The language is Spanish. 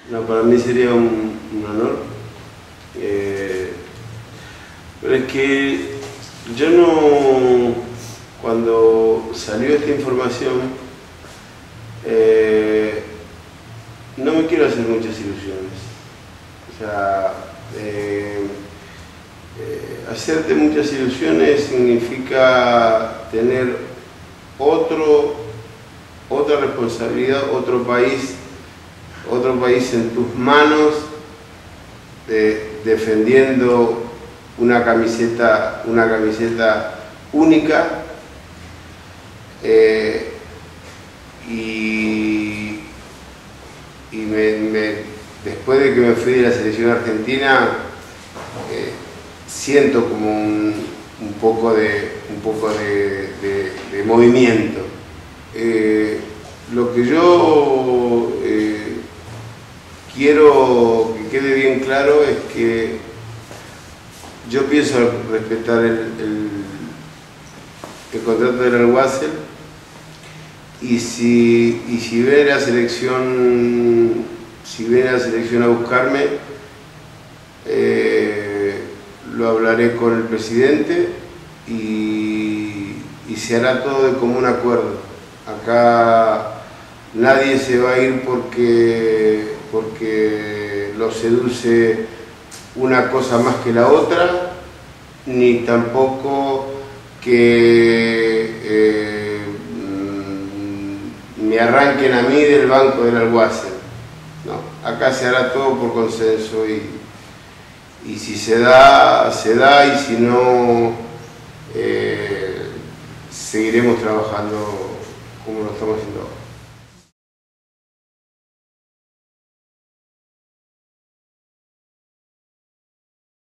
No, para mí sería un honor. Pero es que yo no, cuando salió esta información, no me quiero hacer muchas ilusiones. O sea, hacerte muchas ilusiones significa tener otra responsabilidad, otro país en tus manos, defendiendo una camiseta única, y después de que me fui de la selección argentina, siento como un poco de movimiento. Lo que yo quiero que quede bien claro es que yo pienso respetar el contrato del Al-Wasl, y si viene la selección a buscarme, lo hablaré con el presidente y se hará todo de común acuerdo. Acá nadie se va a ir porque lo seduce una cosa más que la otra, ni tampoco que me arranquen a mí del banco del Al-Wasl. No, acá se hará todo por consenso, y si se da, se da, y si no, seguiremos trabajando como lo estamos haciendo ahora.